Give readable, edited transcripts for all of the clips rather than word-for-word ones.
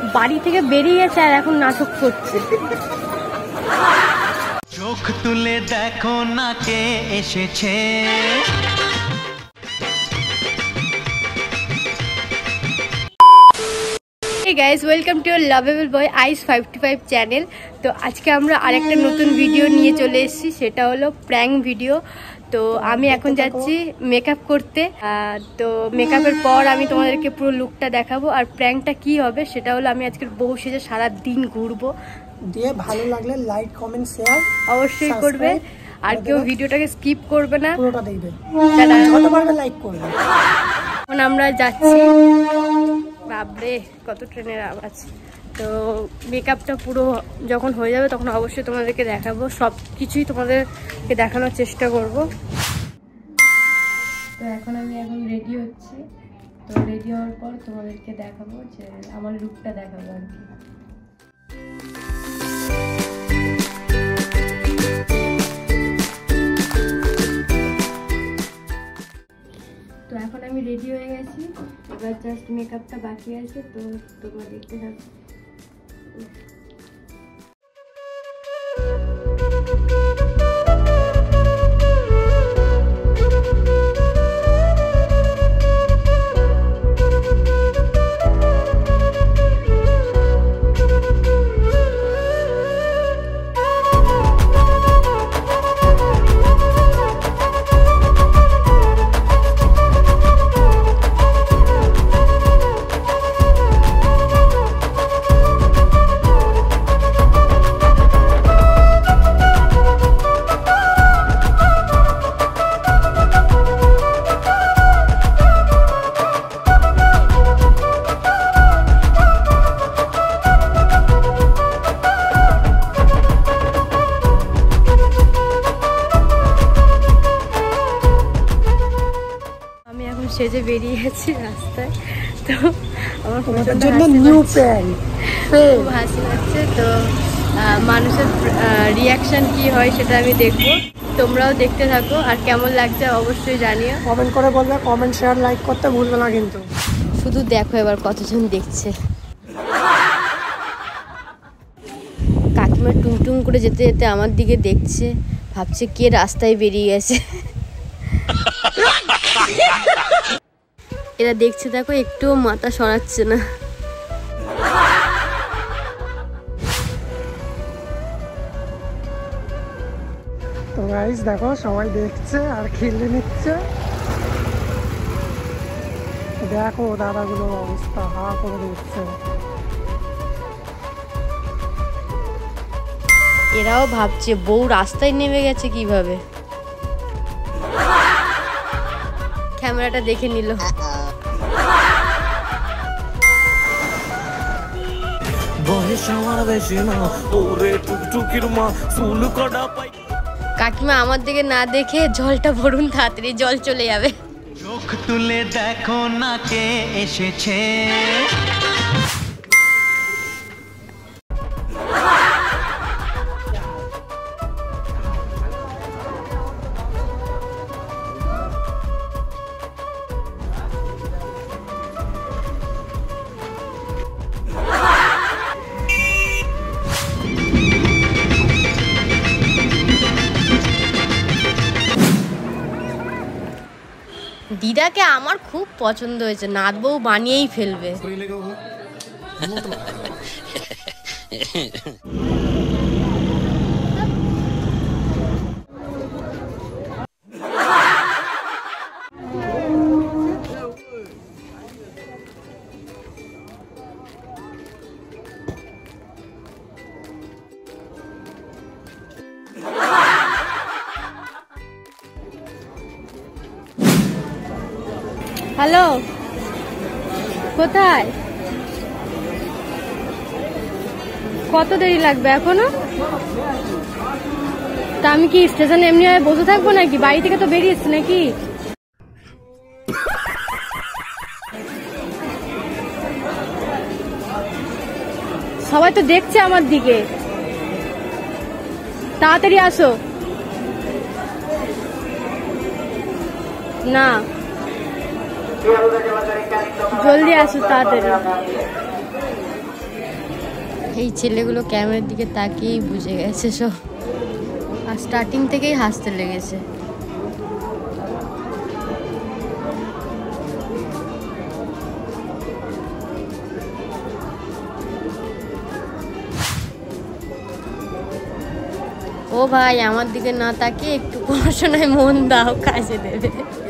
বাড়ি থেকে বেরিয়েছে আর এখন নাটক করছে। চোখ তুলে দেখো না কে এসেছে। Hey guys, welcome to your lovable boy Ice 525 channel. তো আজকে আমরা আরেকটা নতুন ভিডিও নিয়ে চলে এসেছি, সেটা হলো প্র্যাঙ্ক ভিডিও। তো আমি এখন যাচ্ছি মেকআপ করতে। তো মেকআপের পর আমি তোমাদেরকে পুরো লুকটা দেখাবো। আর প্র্যাঙ্কটা কি হবে সেটা হলো আমি আজকে বউ সেজে সারা দিন ঘুরবো। দিয়ে ভালো লাগলে লাইক কমেন্ট শেয়ার অবশ্যই করবে, আর কেউ ভিডিওটাকে স্কিপ করবে না, পুরোটা দেখবে, যত পারবে লাইক করবে। এখন আমরা যাচ্ছি। বাপরে কত ট্রেনের আওয়াজ। তো মেকআপটা পুরো যখন হয়ে যাবে তখন অবশ্যই তোমাদেরকে দেখাবো, সব কিছুই তোমাদেরকে দেখানোর চেষ্টা করব। তো এখন আমি রেডি হচ্ছি। তো রেডি হওয়ার পর তোমাদেরকে দেখাবো যে আমার লুকটা দেখাবো আর কি। তো এখন আমি রেডি হয়ে গেছি, এবার জাস্ট মেকআপটা বাকি আছে। তো তোমরা দেখতে থাকো। সেজে বেরিয়ে গেছি রাস্তায়। তো আমার খুব হাসি লাগছে। তো মানুষের রিয়াকশন কি হয় সেটা আমি দেখবো, তোমরাও দেখতে থাকো। আর কেমন লাগছে অবশ্যই জানিও, কমেন্ট করে বলবে। কমেন্ট শেয়ার লাইক করতে ভুলবে না কিন্তু। শুধু দেখো এবার কতজন দেখছে। কাকিমা টুংটুং করে যেতে যেতে আমার দিকে দেখছে, ভাবছে কে রাস্তায় বেরিয়ে গেছে। এরা দেখছে, দেখো একটুও মাথা সরাচ্ছে না। তো গাইস দেখো সবাই দেখছে আর খেলে নিচ্ছে। দেখো দাদাগুলোর অবস্থা, হা করে দিচ্ছে। এরাও ভাবছে বউ রাস্তায় নেমে গেছে কিভাবে। ক্যামেরাটা দেখে নিল। কাকিমা আমার দিকে না দেখে জলটা ভরুন, তাড়াতাড়ি জল চলে যাবে। চোখ তুলে দেখো না কে এসেছে। দিদাকে আমার খুব পছন্দ হয়েছে, নাতবউ বানিয়েই ফেলবে। হ্যালো, কোথায়? কত দেরি লাগবে এখনো? তা আমি কি স্টেশনে এমনি বসে থাকবো নাকি? বাড়ি থেকে তো বেরিয়েছি নাকি? সবাই তো দেখছে আমার দিকে, তাড়াতাড়ি আসো। না জলদি আসো তাড়াতাড়ি। এই ছেলেগুলো ক্যামেরার দিকে তাকিয়েই বুঝে গেছে সব, আর স্টার্টিং থেকেই হাসতে লেগেছে। ও ভাই, আমার দিকে না তাকিয়ে একটু পড়াশোনায় মন দাও, কাজে দেবে।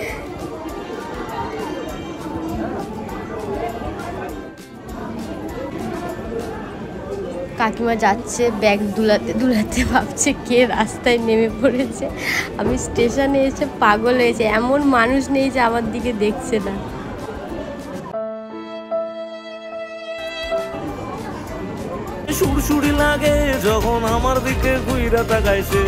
কাকিমা যাচ্ছে ব্যাগ দুলাতে দুলাতে, ভাবছে কে রাস্তায় নেমে পড়েছে। আমি স্টেশনে এসে পাগল হয়েছে, এমন মানুষ নেই যে আমার দিকে দেখছে না। সুরসুরি লাগে যখন আমার দিকে ঘুইরা তাকাইছে।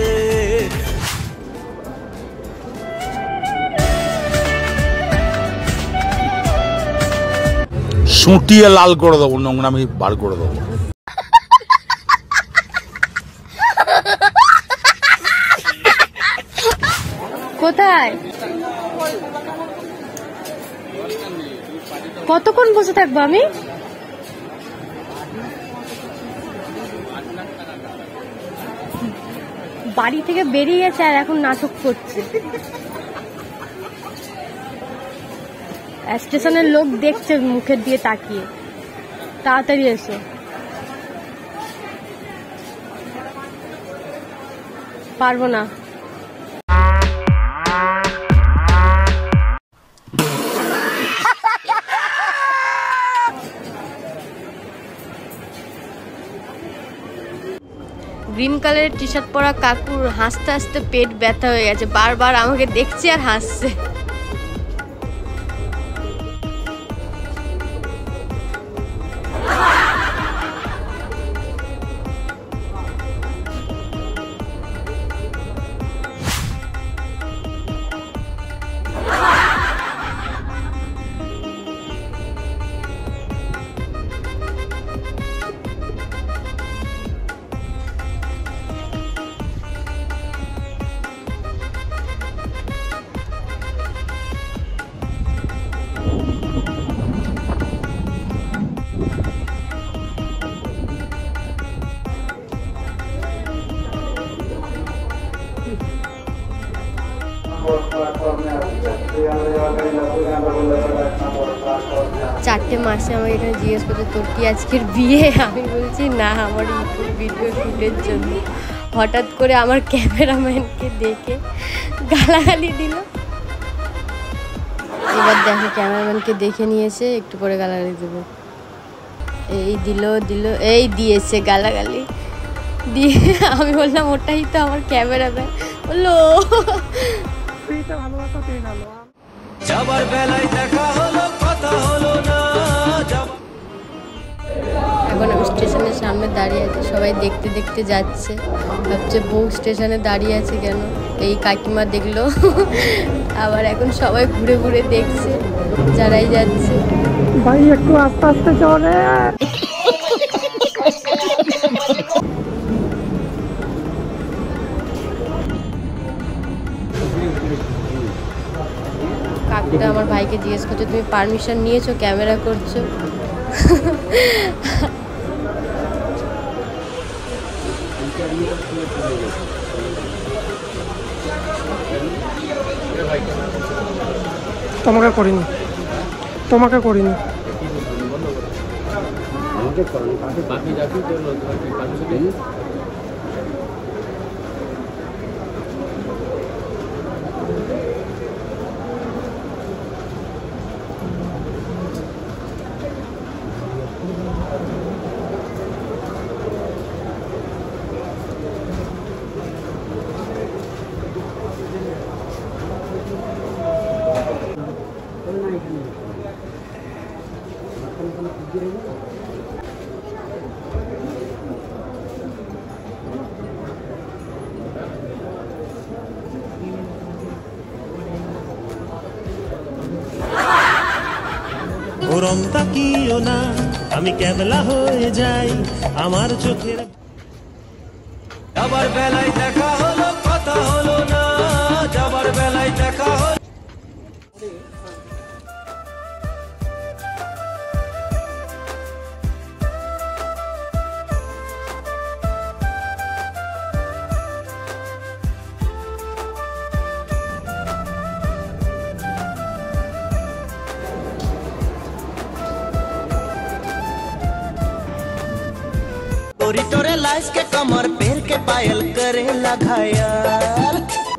সুটিয়ে লাল করে দেবো, নোংরা আমি বার করে দেবো। কোথায় কতক্ষণ বসে থাকবো আমি? বাড়ি থেকে বেরিয়ে গেছে আর এখন নাটক করছে। স্টেশনের লোক দেখছে মুখের দিয়ে তাকিয়ে। তাড়াতাড়ি এসো। পারবো না। গ্রিন কালারের টি শার্ট পরা কাকুর হাসতে হাসতে পেট ব্যথা হয়ে গেছে, বারবার আমাকে দেখছে আর হাসছে। চারটে মাসে আমাকে এখানে জিজ্ঞেস করছে তোর কি আজকের বিয়ে? আমি বলছি না, আমার ইউটিউব ভিডিও শুটের জন্য। হঠাৎ করে আমার ক্যামেরাম্যানকে দেখে গালাগালি দিল। এবার দেখো ক্যামেরাম্যানকে দেখে নিয়েছে, একটু পরে গালাগালি দেবো। এই এই দিয়েছে গালাগালি দিয়ে। আমি বললাম ওটাই তো আমার ক্যামেরাম্যান। বললো যাবার বেলায় দেখা হলো, কথা হলো না। এখন আমি স্টেশনের সামনে দাঁড়িয়ে আছি, সবাই দেখতে দেখতে যাচ্ছে, ভাবছে বউ স্টেশনে দাঁড়িয়ে আছে কেন। এই কাকিমা দেখলো, আবার এখন সবাই ঘুরে ঘুরে দেখছে যারাই যাচ্ছে। ভাই একটু আস্তে আস্তে চলে। কাকুটা আমার ভাইকে জিজ্ঞেস করছে তুমি পারমিশন নিয়েছো, ক্যামেরা করছো? তোমাকে করিনি, তোমাকে করিনি। ওরম তাকিও না, আমি ক্যাবলা হয়ে যাই আমার চোখের। যাবার বেলায় দেখা হলো, কথা হলো না। যাবার বেলায় দেখা হলো। गोरी तोरे लाइस के कमर पैर के पायल करे लगायल।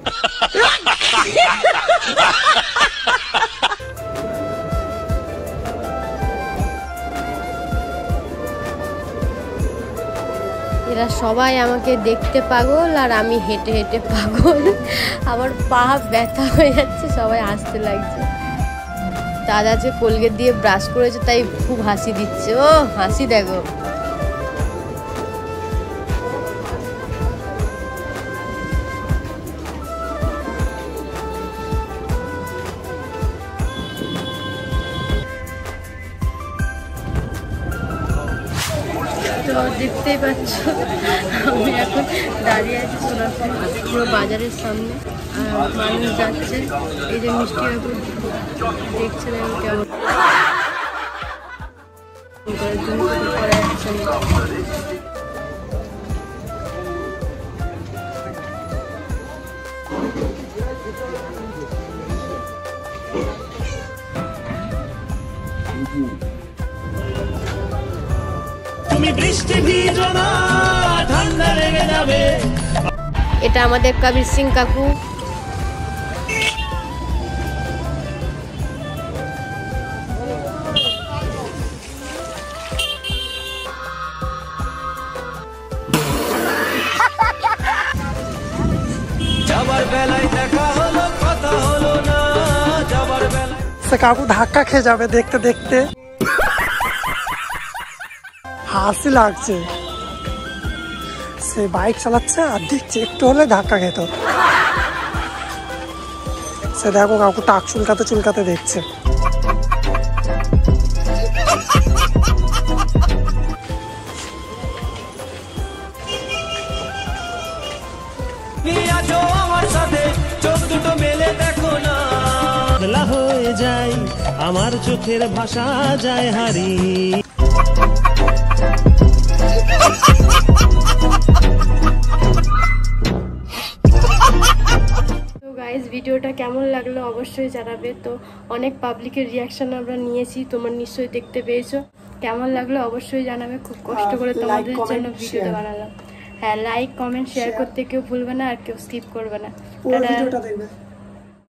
এরা সবাই আমাকে দেখতে পাগল আর আমি হেঁটে হেঁটে পাগল। আমার পা ব্যথা হয়ে যাচ্ছে, সবাই হাসতে লাগছে। দাদা যে কোলগেট দিয়ে ব্রাশ করেছে তাই খুব হাসি দিচ্ছে। ও হাসি দেখো। তো দেখতেই পাচ্ছ আমি এখন দাঁড়িয়ে আছি সোনারপুর পুরো বাজারের সামনে, আর মানুষ যাচ্ছে। এই যে মিষ্টি কাকু দেখছেন আমি কেমন করে যাচ্ছেন। তুমি বৃষ্টি ভিজো না, ঠান্ডা লেগে যাবে। এটা আমাদের কবির সিং কাকু। যাবার বেলায় দেখা হলো কথা হলো না, যাবার বেলায় সে কাকু ধাক্কা খেয়ে যাবে দেখতে দেখতে। হাসি লাগছে, সে বাইক চালাচ্ছে আর দেখছে একটু হলে ধাক্কা খেত। সে দেখো কাকু টাক চুলকাতে চুলকাতে দেখছে। আমার সাথে চোখ দুটো মেলে দেখো না। বদলা হয়ে যায় আমার চোখের ভাষা যায় হারিয়ে। তো গাইজ ভিডিওটা কেমন লাগলো অবশ্যই জানাবে। তো অনেক পাবলিকের রিয়াকশন আমরা নিয়েছি, তোমরা নিশ্চয়ই দেখতে পেয়েছো। কেমন লাগলো অবশ্যই জানাবে, খুব কষ্ট করে তোমাদের জন্য ভিডিওটা বানালাম। হ্যাঁ, লাইক কমেন্ট শেয়ার করতে কেউ ভুলবে না, আর কেউ স্কিপ করবে না। পুরো ভিডিওটা দেখবে।